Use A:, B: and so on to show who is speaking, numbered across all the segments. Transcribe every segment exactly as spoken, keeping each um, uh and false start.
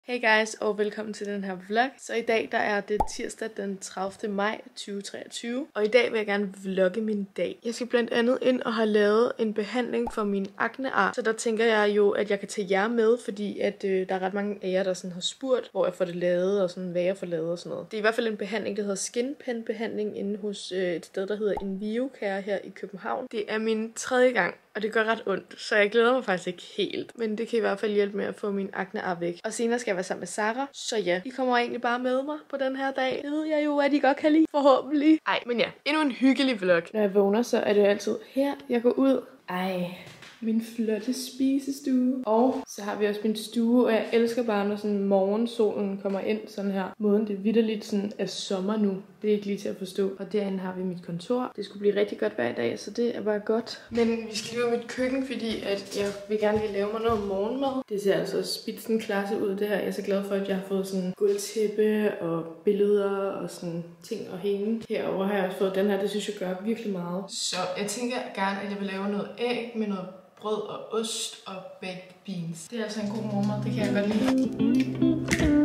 A: Hey guys, og velkommen til den her vlog. Så i dag der er det tirsdag den tredivte maj to tusind og treogtyve, og i dag vil jeg gerne vlogge min dag. Jeg skal blandt andet ind og have lavet en behandling for min aknear, så der tænker jeg jo, at jeg kan tage jer med, fordi at øh, der er ret mange af jer, der sådan har spurgt, hvor jeg får det lavet og sådan, hvad jeg får lavet og sådan noget. Det er i hvert fald en behandling, der hedder Skin Pen behandling inde hos øh, et sted, der hedder Inviocare her i København. Det er min tredje gang. Og det gør ret ondt, så jeg glæder mig faktisk ikke helt. Men det kan i hvert fald hjælpe med at få min aknear væk. Og senere skal jeg være sammen med Sarah. Så ja, I kommer egentlig bare med mig på den her dag. Det ved jeg jo, at I godt kan lide. Forhåbentlig. Ej, men ja, endnu en hyggelig vlog. Når jeg vågner, så er det altid her, jeg går ud. Ej, min flotte spisestue. Og så har vi også min stue, og jeg elsker bare, når sådan morgensolen kommer ind sådan her. Måden det vitterligt sådan er sommer nu. Det er ikke lige til at forstå. Og derinde har vi mit kontor. Det skulle blive rigtig godt hver dag, så det er bare godt. Men vi skal lige ud i mit køkken, fordi at jeg vil gerne lige lave mig noget morgenmad. Det ser altså spidsen klasse ud, det her. Jeg er så glad for, at jeg har fået sådan gulvtæppe og billeder og sådan ting at hænge. Herover har jeg også fået den her. Det synes jeg gør virkelig meget. Så jeg tænker gerne, at jeg vil lave noget æg med noget brød og ost og baked beans. Det er altså en god morgenmad. Det kan jeg godt lide.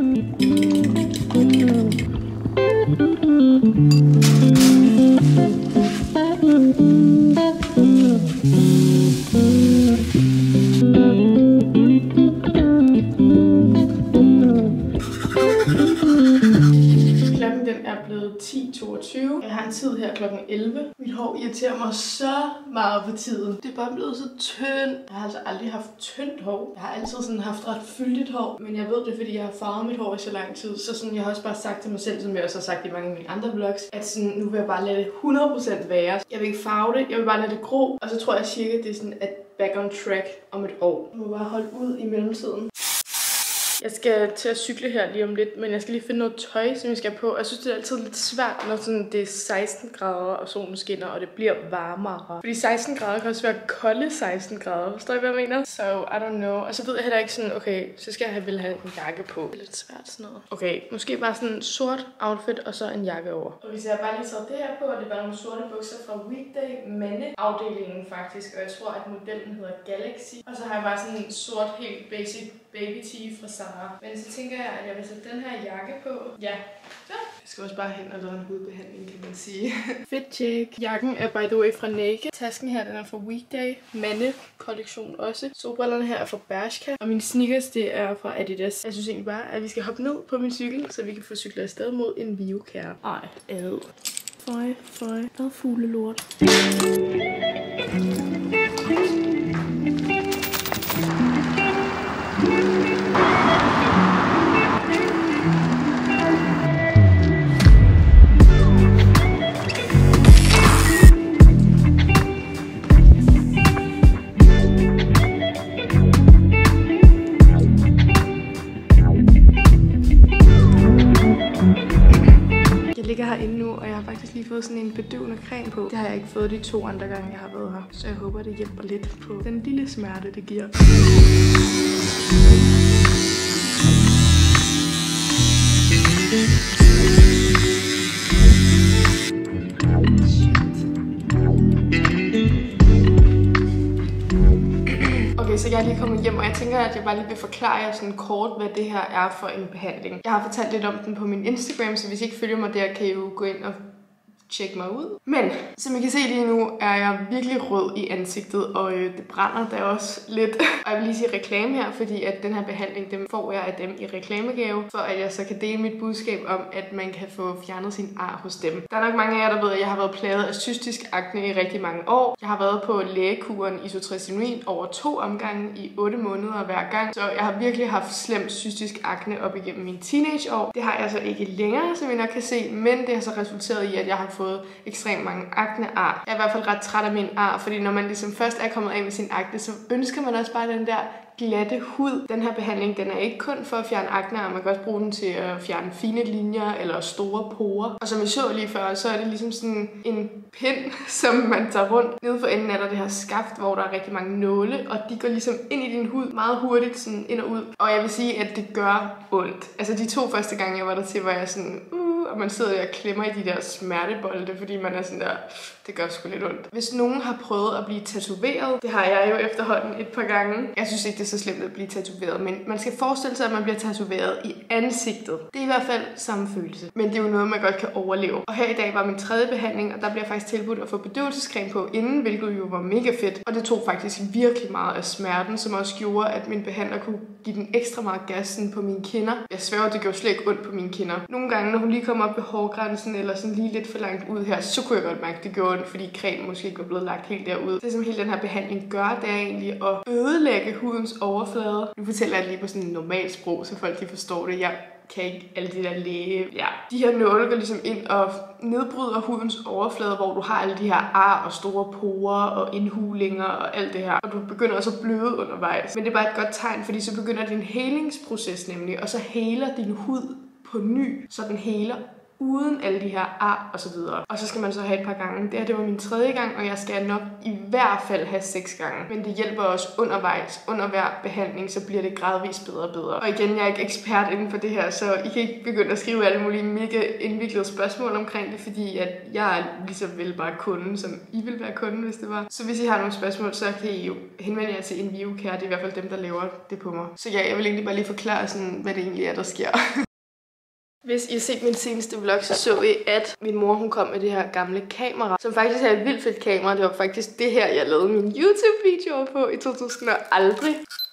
A: Klokken den er blevet ti toogtyve. Jeg har en tid her klokken elleve. Mit hår irriterer mig så meget på tiden. Det er bare blevet så tyndt. Jeg har altså aldrig haft tyndt hår. Jeg har altid sådan haft ret fyldigt hår. Men jeg ved det, fordi jeg har farvet mit hår i så lang tid. Så sådan, jeg har også bare sagt til mig selv, som jeg også har sagt i mange af mine andre vlogs, at sådan, nu vil jeg bare lade det hundrede procent være. Jeg vil ikke farve det. Jeg vil bare lade det gro. Og så tror jeg cirka, det er sådan at back on track om et år. Jeg må bare holde ud i mellemtiden. Jeg skal til at cykle her lige om lidt, men jeg skal lige finde noget tøj, som jeg skal have på. Jeg synes, det er altid lidt svært, når sådan, det er seksten grader, og solen skinner, og det bliver varmere. Fordi seksten grader kan også være kolde seksten grader. Forstår I, hvad jeg mener? Så, so, I don't know. Og så ved jeg heller ikke sådan, okay, så skal jeg vel have en jakke på. Det er lidt svært sådan noget. Okay, måske bare sådan en sort outfit, og så en jakke over. Og hvis jeg bare lige tager det her på, og det er bare nogle sorte bukser fra Weekday Mande-afdelingen faktisk. Og jeg tror, at modellen hedder Galaxy. Og så har jeg bare sådan en sort, helt basic baby tee fra Sarah. Men så tænker jeg, at jeg vil sætte den her jakke på. Ja. Så. Jeg skal også bare hen og lave en hudbehandling, kan man sige. Fit check. Jakken er by the way fra Naked. Tasken her, den er fra Weekday. Mande-kollektion også. Solbrillerne her er fra Bershka. Og mine sneakers, det er fra Adidas. Jeg synes egentlig bare, at vi skal hoppe ned på min cykel, så vi kan få cyklet afsted mod Inviocare. Ej, ad. Føj, føj. Hvad fuglelort. Herinde nu, og jeg har faktisk lige fået sådan en bedøvende creme på. Det har jeg ikke fået de to andre gange, jeg har været her. Så jeg håber, det hjælper lidt på den lille smerte, det giver. Okay, så jeg er lige kommet hjem, og jeg tænker, at jeg bare lige vil forklare jer sådan kort, hvad det her er for en behandling. Jeg har fortalt lidt om den på min Instagram, så hvis I ikke følger mig der, kan I jo gå ind og tjekke mig ud. Men som I kan se lige nu, er jeg virkelig rød i ansigtet, og øh, det brænder da også lidt. Og jeg vil lige sige reklame her, fordi at den her behandling, dem får jeg af dem i reklamegave, for at jeg så kan dele mit budskab om, at man kan få fjernet sin ar hos dem. Der er nok mange af jer, der ved, at jeg har været plaget af cystisk akne i rigtig mange år. Jeg har været på lægekuren Isotretinoin over to omgange i otte måneder hver gang, så jeg har virkelig haft slemt cystisk akne op igennem mine teenageår. Det har jeg så ikke længere, som I nok kan se, men det har så resulteret i, at jeg har fået ekstremt mange aknear. Jeg er i hvert fald ret træt af min ar, fordi når man ligesom først er kommet af med sin akne, så ønsker man også bare den der glatte hud. Den her behandling, den er ikke kun for at fjerne aknear, man kan også bruge den til at fjerne fine linjer eller store porer. Og som I så lige før, så er det ligesom sådan en pind, som man tager rundt. Nede for enden er der det her skaft, hvor der er rigtig mange nåle, og de går ligesom ind i din hud meget hurtigt, sådan ind og ud. Og jeg vil sige, at det gør ondt. Altså de to første gange, jeg var der til, var jeg sådan, uh, og man sidder der og klemmer i de der smertebolde, fordi man er sådan der, Det gør sgu lidt ondt. Hvis nogen har prøvet at blive tatoveret, det har jeg jo efterhånden et par gange. Jeg synes ikke, det er så slemt at blive tatoveret, men man skal forestille sig, at man bliver tatoveret i ansigtet. Det er i hvert fald samme følelse, men det er jo noget, man godt kan overleve. Og her i dag var min tredje behandling, og der bliver faktisk tilbudt at få bedøvelsescreme på inden, hvilket jo var mega fedt. Og det tog faktisk virkelig meget af smerten, som også gjorde, at min behandler kunne give den ekstra meget gas på mine kinder. Jeg sværger, det gjorde slet ikke ondt på mine kinder. Nogle gange, når hun lige kom op ved hårgrænsen, eller sådan lige lidt for langt ud her, så kunne jeg godt mærke, at det gjorde ondt, fordi cremen måske ikke var blevet lagt helt derud. Det som hele den her behandling gør, det er egentlig at ødelægge hudens overflade. Nu fortæller jeg det lige på sådan en normal sprog, så folk de forstår det. Jeg kan ikke alle de der læge. Ja. De her nåle går ligesom ind og nedbryder hudens overflade, hvor du har alle de her ar og store porer og indhulinger og alt det her. Og du begynder også at bløde undervejs. Men det er bare et godt tegn, fordi så begynder din helingsproces nemlig, og så heler din hud på ny, så den heler uden alle de her ar og så videre. Og så skal man så have et par gange. Det her, det var min tredje gang, og jeg skal nok i hvert fald have seks gange. Men det hjælper også undervejs. Under hver behandling, så bliver det gradvist bedre og bedre. Og igen, jeg er ikke ekspert inden for det her, så I kan ikke begynde at skrive alle mulige mega indviklede spørgsmål omkring det, fordi at jeg er lige så vel bare kunden, som I vil være kunden, hvis det var. Så hvis I har nogle spørgsmål, så kan I jo henvende jer til InVivoCare. Det er i hvert fald dem, der laver det på mig. Så ja, jeg vil egentlig bare lige forklare, sådan, hvad det egentlig er, der sker. Hvis I har set min seneste vlog, så så I, at min mor hun kom med det her gamle kamera, som faktisk er et vildt fedt kamera. Det var faktisk det her, jeg lavede mine YouTube-videoer på i to tusind og aldrig.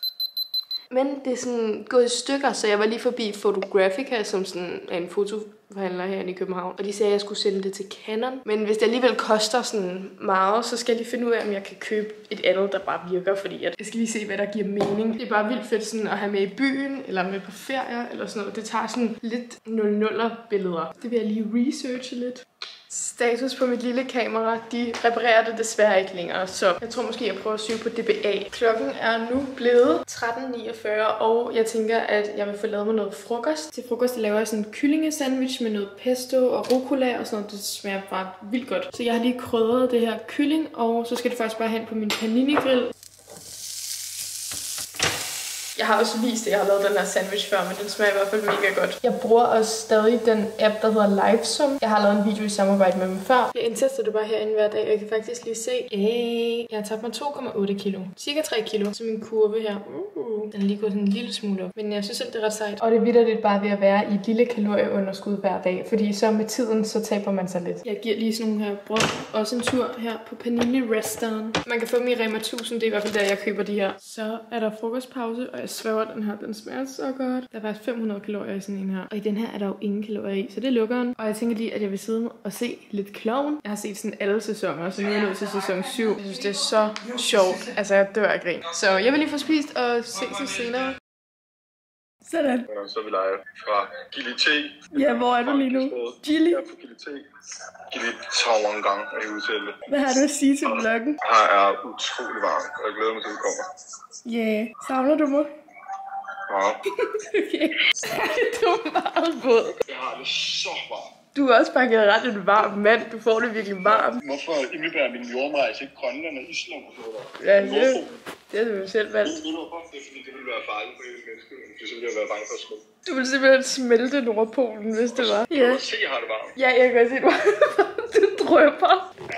A: Men det er sådan gået i stykker, så jeg var lige forbi Photographica, som sådan er en fotoforhandler herinde i København. Og de sagde, at jeg skulle sende det til Canon. Men hvis det alligevel koster sådan meget, så skal jeg lige finde ud af, om jeg kan købe et andet, der bare virker. Fordi at jeg skal lige se, hvad der giver mening. Det er bare vildt fedt sådan at have med i byen, eller med på ferier, eller sådan noget. Det tager sådan lidt nul nuller billeder. Det vil jeg lige researche lidt. Status på mit lille kamera, de reparerer det desværre ikke længere, så jeg tror måske, jeg prøver at søge på D B A. Klokken er nu blevet tretten niogfyrre, og jeg tænker, at jeg vil få lavet mig noget frokost. Til frokost laver jeg sådan en kyllingesandwich med noget pesto og rucola og sådan noget. Det smager bare vildt godt. Så jeg har lige krydret det her kylling, og så skal det faktisk bare hen på min panini-grill. Jeg har også vist, at jeg har lavet den her sandwich før, men den smager i hvert fald mega godt. Jeg bruger også stadig den app, der hedder Livesum. Jeg har lavet en video i samarbejde med dem før. Jeg indtester det bare herinde hver dag, og jeg kan faktisk lige se, hey, jeg har tabt mig to komma otte kilo. Cirka tre kilo, så min kurve her. Uh, den er lige gået sådan en lille smule op. Men jeg synes selv, det er ret sejt. Og det er vitterligt bare ved at være i et lille kalorieunderskud hver dag, fordi så med tiden, så taber man sig lidt. Jeg giver lige sådan nogle her brød. Også en tur her på Panini Restaurant. Man kan få dem i Rema tusind, det er i hvert fald der, jeg køber de her. Så er der frokostpause, og jeg sværger, den her, den smager så godt. Der er faktisk fem hundrede kalorier i sådan en her. Og i den her er der jo ingen kalorier i, så det lukker den. Og jeg tænker lige, at jeg vil sidde og se lidt Klovn. Jeg har set sådan alle sæsoner, så nu er jeg nået til sæson syv. Jeg synes, det er så sjovt. Altså, jeg dør af grin. Så jeg vil lige få spist og se sig senere. Sådan.
B: Så er vi live fra Gili T.
A: Ja, hvor er du lige nu? Gili?
B: Jeg er på Gili T. Gili Tawangang er i udtale.
A: Hvad har du at sige til vloggen?
B: Her er utrolig varmt, og jeg glæder mig til, at det kommer.
A: Ja, yeah. Savner du mig?
B: Ja.
A: Okay. Du er meget våd.
B: Jeg har det så varmt.
A: Du er også bare generelt en varm mand. Du får det virkelig varmt.
B: Hvorfor indebærer min jordrejse ikke Grønland og Island og sådan noget?
A: Ja, det, det er du jo selv valgt.
B: Ved du hvorfor? Det er fordi, det ville være farligt for hele mennesket. Det er simpelthen at være bange for at skubbe.
A: Du ville simpelthen smelte Nordpolen, hvis det var.
B: Ja. Du kan se, jeg har det varmt.
A: Ja, jeg kan se, du, du drøber.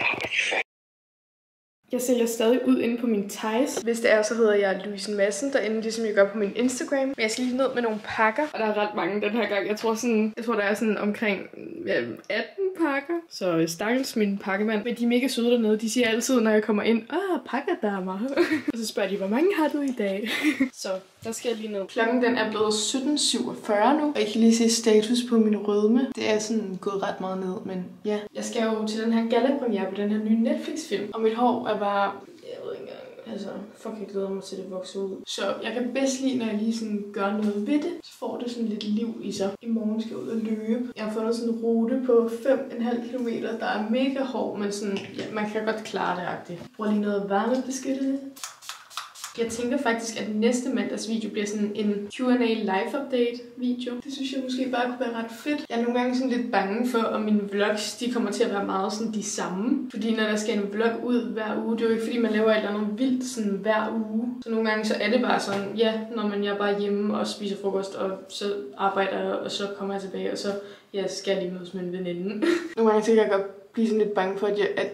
A: Jeg sælger stadig ud inde på min Thais. Hvis det er, så hedder jeg Louise Madsen derinde, ligesom jeg gør på min Instagram. Men jeg skal lige ned med nogle pakker. Og der er ret mange den her gang. Jeg tror, sådan, jeg tror der er sådan omkring ja, atten pakker. Så stakkels min pakkemand. Men de er mega søde dernede. De siger altid, når jeg kommer ind, ah, pakkerdamer. Og så spørger de, hvor mange har du i dag? Så der skal jeg lige ned. Klokken den er blevet sytten syvogfyrre nu. Og jeg kan lige se status på min rødme. Det er sådan gået ret meget ned, men ja. Jeg skal jo til den her gala-premiere på den her nye Netflix-film. Og mit hår er bare, jeg ved ikke engang, altså, fuck, jeg glæder mig til det vokser ud. Så jeg kan bedst lide, når jeg lige sådan gør noget ved det, så får det sådan lidt liv i sig. I morgen skal jeg ud og løbe. Jeg har fundet sådan en rute på fem komma fem kilometer, der er mega hård, men sådan, ja, man kan godt klare det agtigt. Jeg bruger lige noget varmebeskyttelse. Jeg tænker faktisk, at næste mandags video bliver sådan en Q and A live update video. Det synes jeg måske bare kunne være ret fedt. Jeg er nogle gange sådan lidt bange for, at mine vlogs de kommer til at være meget sådan de samme. Fordi når der skal en vlog ud hver uge, det er jo ikke fordi man laver et eller andet vildt sådan hver uge. Så nogle gange så er det bare sådan, ja, når man jeg er bare hjemme og spiser frokost, og så arbejder jeg, og så kommer jeg tilbage, og så ja, skal jeg lige mødes med en veninde. Nogle gange så kan jeg godt blive sådan lidt bange for, at jeg, at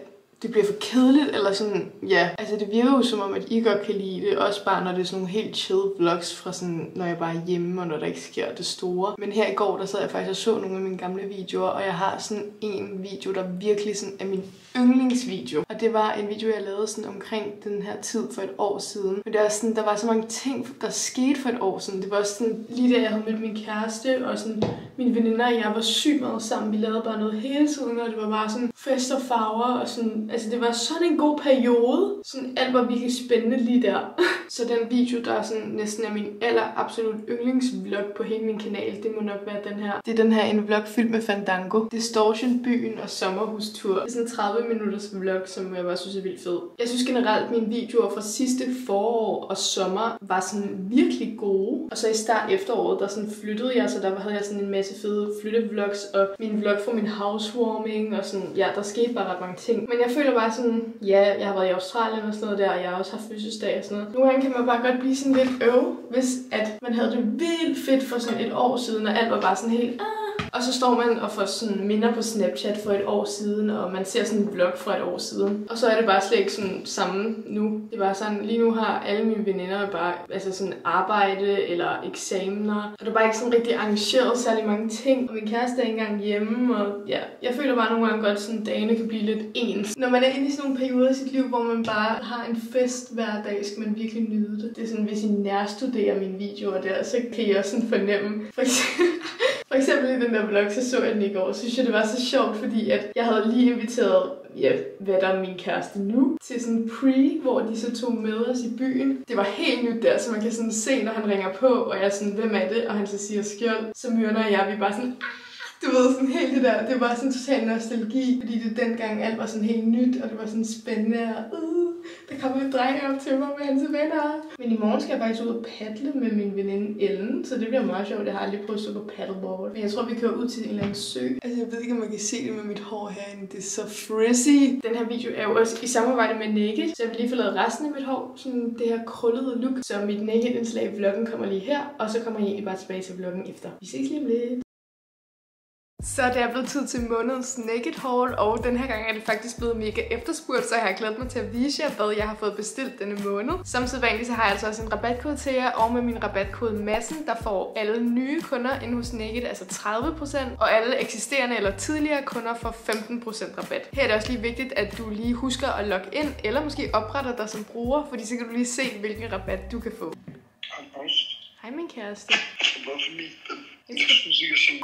A: det bliver for kedeligt, eller sådan, ja. Altså det virker jo som om, at I godt kan lide det, også bare når det er sådan nogle helt chill vlogs fra sådan, når jeg bare er hjemme, og når der ikke sker det store. Men her i går, der sad jeg faktisk og så nogle af mine gamle videoer, og jeg har sådan en video, der virkelig sådan er min yndlingsvideo. Og det var en video, jeg lavede sådan omkring den her tid for et år siden. Men det er sådan, der var så mange ting, der skete for et år siden. Det var også sådan, lige da jeg havde mødt min kæreste, og sådan mine veninder og jeg var sygt meget sammen. Vi lavede bare noget hele tiden, og det var bare sådan fest og farver, og sådan, altså det var sådan en god periode. Sådan alt var virkelig spændende lige der. Så den video, der er sådan næsten er min aller absolut yndlingsvlog på hele min kanal, det må nok være den her. Det er den her en vlog fyldt med Fandango, Distortion, byen og sommerhustur. Det er sådan en tredive minutters vlog, som jeg bare synes er vildt fed. Jeg synes generelt, mine videoer fra sidste forår og sommer var sådan virkelig gode. Og så i start efteråret, der sådan flyttede jeg, så der havde jeg sådan en masse fede flyttevlogs og min vlog fra min housewarming og sådan, ja, der skete bare ret mange ting. Men jeg føler bare sådan, ja, jeg har været i Australien og sådan noget der, og jeg har også haft fødselsdag og sådan noget. Nogle gange kan man bare godt blive sådan lidt øv, hvis at man havde det vildt fedt for sådan et år siden, og alt var bare sådan helt, ah. Og så står man og får sådan minder på Snapchat for et år siden, og man ser sådan en vlog fra et år siden. Og så er det bare slet ikke sådan samme nu. Det er bare sådan, lige nu har alle mine veninder bare altså sådan arbejde eller eksamener. Og der er bare ikke sådan rigtig arrangeret særlig mange ting. Og min kæreste er ikke engang hjemme, og ja, jeg føler bare nogle gange godt, sådan dagene kan blive lidt ens. Når man er inde i sådan nogle perioder i sit liv, hvor man bare har en fest hver dag, skal man virkelig nyde det. Det er sådan, hvis I nærstuderer mine videoer der, så kan I også sådan fornemme. For eksempel, for eksempel i den der vlog, så så jeg den i går, så synes jeg, det var så sjovt, fordi at jeg havde lige inviteret, ja, hvad der er min kæreste nu, til sådan en pre, hvor de så tog med os i byen. Det var helt nyt der, så man kan sådan se, når han ringer på, og jeg er sådan, hvem er det? Og han så siger skjold. Så Myrna og jeg, vi bare sådan, du ved, sådan helt det der, det var sådan total nostalgi, fordi det dengang alt var sådan helt nyt, og det var sådan spændende, og uh, der kom en dreng op til mig med hans venner. Men i morgen skal jeg faktisk ud og paddle med min veninde Ellen, så det bliver meget sjovt. Jeg har aldrig prøvet at stå på paddleboard. Men jeg tror, vi kører ud til en eller anden sø. Altså, jeg ved ikke, om man kan se det med mit hår herinde. Det er så frizzy. Den her video er jo også i samarbejde med Naked, så jeg vil lige få lavet resten af mit hår, sådan det her krøllede look. Så mit Naked-indslag i vloggen kommer lige her, og så kommer jeg egentlig bare tilbage til vloggen efter. Vi ses lige om lidt. Så det er blevet tid til månedens Naked haul, og den her gang er det faktisk blevet mega efterspurgt, så jeg har glædet mig til at vise jer, hvad jeg har fået bestilt denne måned. Som sædvanligt så har jeg altså også en rabatkode til jer, og med min rabatkode Massen, der får alle nye kunder inde hos Naked, altså tredive procent, og alle eksisterende eller tidligere kunder får femten procent rabat. Her er det også lige vigtigt, at du lige husker at logge ind, eller måske opretter dig som bruger, fordi så kan du lige se, hvilken rabat du kan få. Hej min kæreste.
B: Hvorfor lige den? Jeg synes ikke, at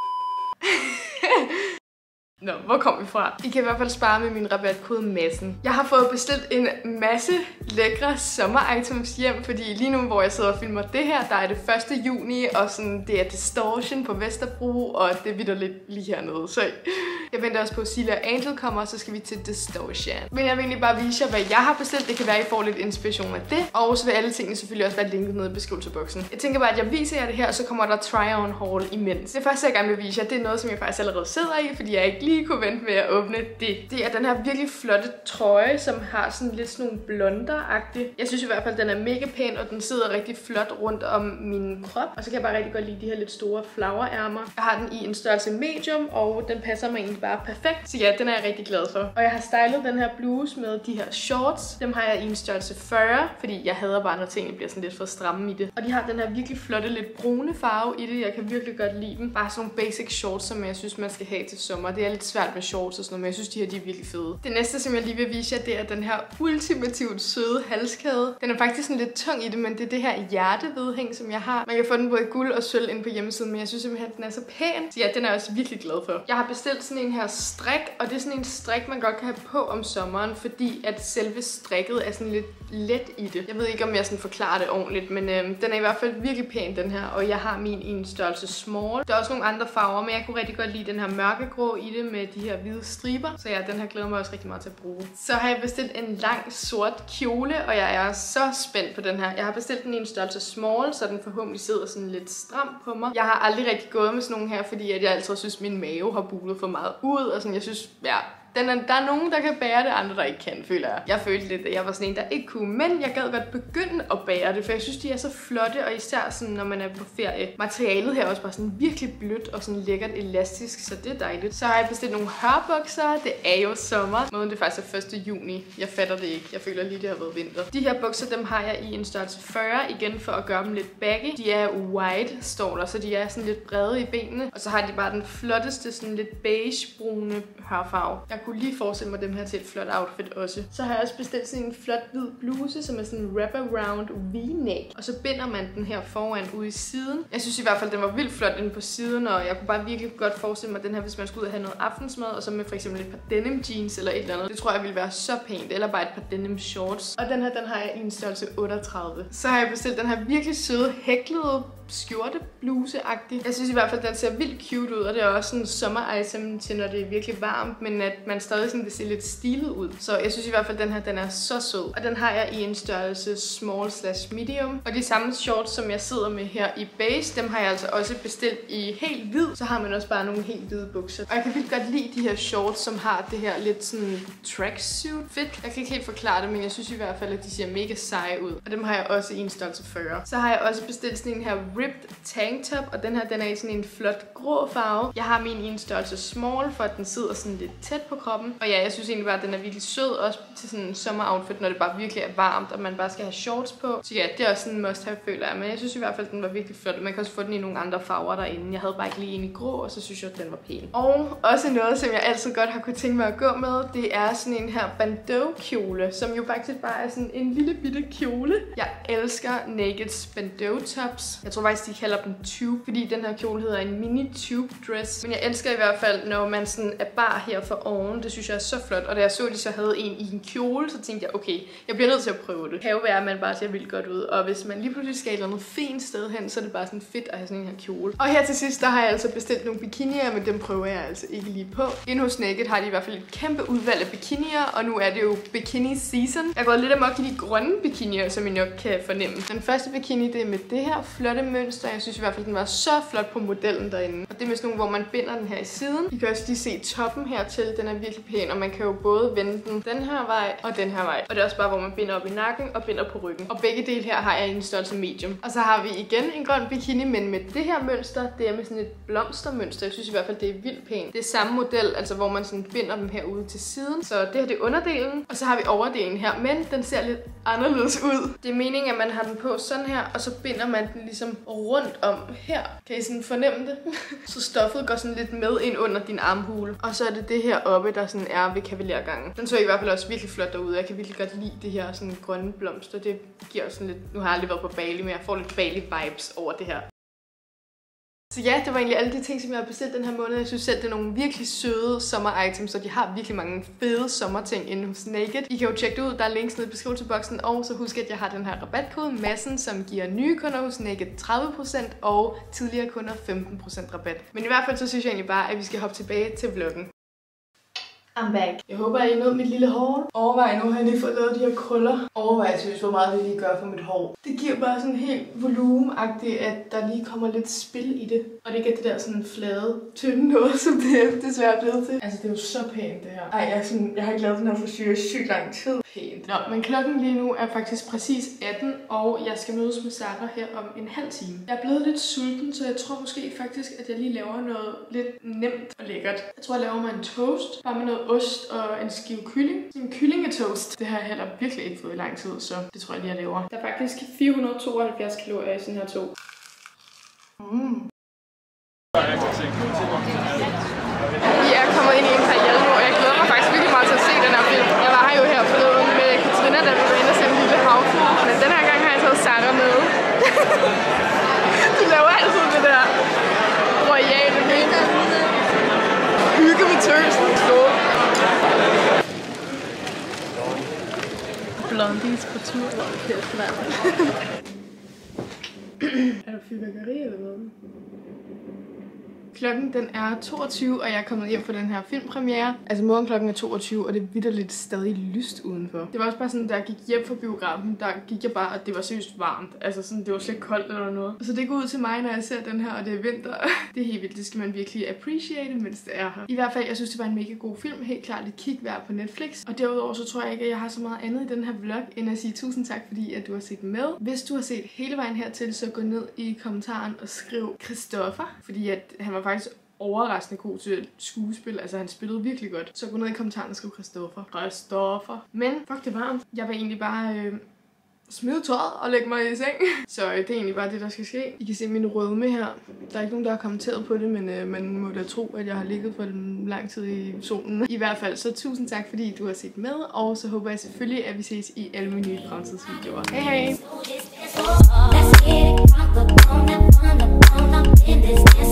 A: Nå, hvor kom vi fra? I kan i hvert fald spare med min rabatkode Massen. Jeg har fået bestilt en masse lækre sommer-items hjem, fordi lige nu, hvor jeg sidder og filmer det her, der er det første juni, og sådan, det er Distortion på Vesterbro, og det er lidt lige hernede. Så jeg venter også på, at Silla og Angel kommer, og så skal vi til Distortion. Men jeg vil egentlig bare vise jer, hvad jeg har bestilt. Det kan være, at I får lidt inspiration af det. Og så vil alle tingene selvfølgelig også være linket nede i beskrivelsesboksen. Jeg tænker bare, at jeg viser jer det her, og så kommer der try-on haul imens. Det første, jeg gerne vil vise jer, det er noget, som jeg faktisk allerede sidder i, fordi jeg ikke lige kunne vente med at åbne det. Det er den her virkelig flotte trøje, som har sådan lidt sådan nogle blonder-agtigt. Jeg synes i hvert fald, den er mega pæn, og den sidder rigtig flot rundt om min krop. Og så kan jeg bare rigtig godt lide de her lidt store flower-ærmer. Jeg har den i en størrelse medium, og den passer mig egentlig bare perfekt. Så ja, den er jeg rigtig glad for. Og jeg har stylet den her bluse med de her shorts. Dem har jeg i en størrelse fyrre, fordi jeg hader bare, når tingene bliver sådan lidt for stramme i det. Og de har den her virkelig flotte, lidt brune farve i det. Jeg kan virkelig godt lide dem. Bare sådan nogle basic shorts, som jeg synes, man skal have til sommer. Det er lidt svært med shorts og sådan noget, men jeg synes, de her de er virkelig fede. Det næste, som jeg lige vil vise jer, det er den her ultimativt søde halskæde. Den er faktisk sådan lidt tung i det, men det er det her hjertevedhæng, som jeg har. Man kan få den både i guld og sølv inde på hjemmesiden, men jeg synes simpelthen, at den er så pæn. Så ja, den er jeg også virkelig glad for. Jeg har bestilt sådan en her strik, og det er sådan en strik, man godt kan have på om sommeren, fordi at selve strikket er sådan lidt let i det. Jeg ved ikke, om jeg sådan forklarer det ordentligt, men øhm, den er i hvert fald virkelig pæn, den her, og jeg har min i en størrelse small. Der er også nogle andre farver, men jeg kunne rigtig godt lide den her mørkegrå i det med de her hvide striber, så ja, den her glæder mig også rigtig meget til at bruge. Så har jeg bestilt en lang sort kjole, og jeg er så spændt på den her. Jeg har bestilt den i en størrelse small, så den forhåbentlig sidder sådan lidt stram på mig. Jeg har aldrig rigtig gået med sådan nogle her, fordi at jeg altid synes, at min mave har bulet for meget ud, og sådan, jeg synes, ja, Den er, der er nogen, der kan bære det, andre der ikke kan, føler jeg. Jeg følte lidt, at jeg var sådan en, der ikke kunne, men jeg gad godt begynde at bære det, for jeg synes, de er så flotte, og især sådan, når man er på ferie. Materialet her er også bare sådan virkelig blødt og sådan lækkert elastisk, så det er dejligt. Så har jeg bestilt nogle hørbukser. Det er jo sommer. Måden det faktisk er første juni. Jeg fatter det ikke. Jeg føler lige, det har været vinter. De her bukser, dem har jeg i en størrelse fyrre, igen for at gøre dem lidt baggy. De er wide, står der, så de er sådan lidt brede i benene. Og så har de bare den flotteste, sådan lidt beige-brune hørfarve. Jeg kunne lige forestille mig dem her til et flot outfit også. Så har jeg også bestilt sådan en flot hvid bluse, som er sådan en wrap-around V-neck. Og så binder man den her foran ude i siden. Jeg synes i hvert fald, den var vildt flot inde på siden, og jeg kunne bare virkelig godt forestille mig den her, hvis man skulle ud og have noget aftensmad, og så med for eksempel et par denim jeans eller et eller andet. Det tror jeg ville være så pænt, eller bare et par denim shorts. Og den her, den har jeg i en størrelse otteogtredive. Så har jeg bestilt den her virkelig søde, hæklede skjorte bluse-agtig. Jeg synes i hvert fald, den ser vildt cute ud, og det er også sådan en sommer-item til, når det er virkelig varmt, men at man stadig sådan, det ser lidt stilet ud. Så jeg synes i hvert fald, den her, den er så sød. Og den har jeg i en størrelse small slash medium. Og de samme shorts, som jeg sidder med her i beige, dem har jeg altså også bestilt i helt hvid. Så har man også bare nogle helt hvide bukser. Og jeg kan vildt godt lide de her shorts, som har det her lidt sådan tracksuit fit. Jeg kan ikke helt forklare det, men jeg synes i hvert fald, at de ser mega seje ud. Og dem har jeg også i en størrelse fyrre. Så har jeg også bestilt sådan en her ripped tanktop, og den her, den er i sådan en flot grå farve. Jeg har min i en størrelse small, for at den sidder sådan lidt tæt på kroppen. Og ja, jeg synes egentlig bare, at den er virkelig sød, også til sådan en sommeroutfit, når det bare virkelig er varmt, og man bare skal have shorts på. Så ja, det er også sådan en must have, føler jeg. Men jeg synes i hvert fald, at den var virkelig flot. Man kan også få den i nogle andre farver derinde. Jeg havde bare ikke lige en i grå, og så synes jeg, at den var pæn. Og også noget, som jeg altid godt har kunne tænke mig at gå med, det er sådan en her bandeau-kjole, som jo faktisk bare er sådan en lille bitte kjole. Jeg elsker Naked's bandeau tops. Jeg tror faktisk, de kalder dem tube, fordi den her kjole hedder en mini tube dress. Men jeg elsker i hvert fald, når man sådan er bar her for oven. Det synes jeg er så flot. Og da jeg så, at de så havde en i en kjole, så tænkte jeg, okay, jeg bliver nødt til at prøve det. Det kan jo være, at man bare ser vildt godt ud. Og hvis man lige pludselig skal et eller andet fint sted hen, så er det bare sådan fedt at have sådan en her kjole. Og her til sidst, der har jeg altså bestilt nogle bikinier, men dem prøver jeg altså ikke lige på. Inde hos Naked har de i hvert fald et kæmpe udvalg af bikinier, og nu er det jo bikini season. Jeg går lidt amok i de grønne bikinier, som I nok kan fornemme. Den første bikini, det er med det her flotte mønster. Jeg synes i hvert fald, den var så flot på modellen derinde. Og det er med sådan nogle, hvor man binder den her i siden. I kan også lige se toppen hertil. Den er virkelig pæn, og man kan jo både vende den den her vej og den her vej. Og det er også bare, hvor man binder op i nakken og binder på ryggen. Og begge dele her har jeg i en størrelse medium. Og så har vi igen en grøn bikini, men med det her mønster, det er med sådan et blomstermønster. Jeg synes i hvert fald, det er vildt pænt. Det er samme model, altså hvor man sådan binder dem herude til siden. Så det her, det er underdelen. Og så har vi overdelen her, men den ser lidt anderledes ud. Det er meningen, at man har den på sådan her, og så binder man den ligesom rundt om her. Kan I sådan fornemme det? Så stoffet går sådan lidt med ind under din armhule. Og så er det det her oppe, der sådan er ved kavalergangen. Den så i hvert fald også virkelig flot derude. Jeg kan virkelig godt lide det her sådan grønne blomster. Det giver også sådan lidt... Nu har jeg aldrig været på Bali, men jeg får lidt Bali-vibes over det her. Så ja, det var egentlig alle de ting, som jeg har bestilt den her måned. Jeg synes selv, det er nogle virkelig søde sommer-items, og de har virkelig mange fede sommerting inde hos Naked. I kan jo tjekke det ud, der er links nede i beskrivelsesboksen, og så husk, at jeg har den her rabatkode Massen, som giver nye kunder hos Naked tredive procent og tidligere kunder femten procent rabat. Men i hvert fald så synes jeg egentlig bare, at vi skal hoppe tilbage til vloggen. I'm back. Jeg håber, at I nåede mit lille hår. Overvej nu, har jeg lige fået lavet de her krøller. Overvej seriøst, hvor meget det lige gør for mit hår. Det giver bare sådan helt volumenagtigt, at der lige kommer lidt spil i det. Og det ikke er det der sådan flade, tynde noget, som det er desværre blevet til. Altså, det er jo så pænt, det her. Ej, jeg, sådan, jeg har ikke lavet den her frisyre i sygt lang tid. Pænt. Nå, men klokken lige nu er faktisk præcis atten, og jeg skal mødes med Sarah her om en halv time. Jeg er blevet lidt sulten, så jeg tror måske faktisk, at jeg lige laver noget lidt nemt og lækkert. Jeg tror, jeg laver mig en toast, bare med noget ost og en skive kylling. En kyllingetoast. Det har jeg heller virkelig ikke fået i lang tid, så det tror jeg lige, jeg laver. Der er faktisk fire hundrede og tooghalvfjerds kalorier i sådan her to. Mm. Vi er kommet ind i en karriere nu, og jeg glæder mig faktisk virkelig meget til at se den her film. Jeg var her jo her forleden med Katrina, da vi var inde og se en lille havfugl. Men den her gang har jeg taget Sarah med. Du laver altid det der royale hygge. Hygge med tøsen. Skål. Blondies på tur. Kæft, mand. Er der fyrværkeri eller hvad? Klokken den er toogtyve, og jeg er kommet hjem fra den her filmpremiere. Altså morgen klokken er toogtyve, og det er vitterligt stadig lyst udenfor. Det var også bare sådan, da jeg gik hjem fra biografen, der gik jeg bare, og det var seriøst varmt. Altså sådan, det var slet ikke koldt eller noget. Så det går ud til mig, når jeg ser den her, og det er vinter. Det er helt vildt, det skal man virkelig appreciate, mens det er her. I hvert fald, jeg synes, det var en mega god film. Helt klart et kig værd på Netflix. Og derudover så tror jeg ikke, at jeg har så meget andet i den her vlog, end at sige tusind tak, fordi at du har set med. Hvis du har set hele vejen hertil, så gå ned i kommentaren og skriv Christoffer, fordi at han var faktisk overraskende god til skuespil. Altså, han spillede virkelig godt. Så gå ned i kommentaren og skriv Christoffer. Christoffer. Men, fuck, det er varmt. Jeg vil egentlig bare øh, smide tøjet og lægge mig i seng. Så øh, det er egentlig bare det, der skal ske. I kan se min rødme her. Der er ikke nogen, der har kommenteret på det, men øh, man må da tro, at jeg har ligget for en lang tid i solen. I hvert fald, så tusind tak, fordi du har set med. Og så håber jeg selvfølgelig, at vi ses i alle mine nye fremtidsvideoer. Hej hej!